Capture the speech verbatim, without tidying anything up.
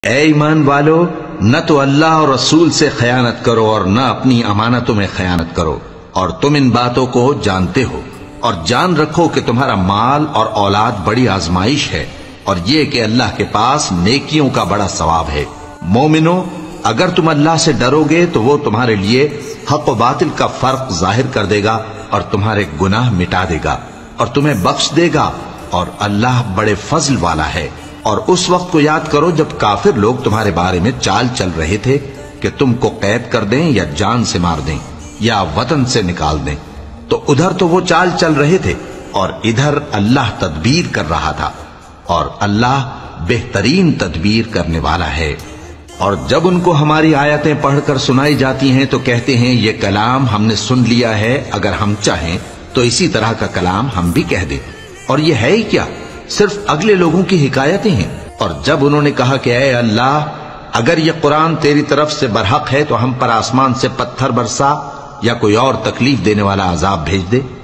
اے ایمان والو، نہ تو اللہ اور رسول سے خیانت کرو اور نہ اپنی امانتوں میں خیانت کرو، اور تم ان باتوں کو جانتے ہو، اور جان رکھو کہ تمہارا مال اور اولاد بڑی آزمائش ہے، اور یہ کہ اللہ کے پاس نیکیوں کا بڑا ثواب ہے۔ مومنو، اگر تم اللہ سے ڈرو گے تو وہ تمہارے لیے حق و باطل کا فرق ظاہر کر دے گا اور تمہارے گناہ مٹا دے گا اور تمہیں بخش دے گا، اور اللہ بڑے فضل والا ہے۔ اور اس وقت کو یاد کرو جب کافر لوگ تمہارے بارے میں چال چل رہے تھے کہ تم کو قید کر دیں یا جان سے مار دیں یا وطن سے نکال دیں، تو ادھر تو وہ چال چل رہے تھے اور ادھر اللہ تدبیر کر رہا تھا، اور اللہ بہترین تدبیر کرنے والا ہے۔ اور جب ان کو ہماری آیتیں پڑھ کر سنائی جاتی ہیں تو کہتے ہیں یہ کلام ہم نے سن لیا ہے، اگر ہم چاہیں تو اسی طرح کا کلام ہم بھی کہہ دیں، اور یہ ہے ہی کیا، صرف اگلے لوگوں کی حکایتیں ہیں۔ اور جب انہوں نے کہا کہ اے اللہ، اگر یہ قرآن تیری طرف سے برحق ہے تو ہم پر آسمان سے پتھر برسا یا کوئی اور تکلیف دینے والا عذاب بھیج دے،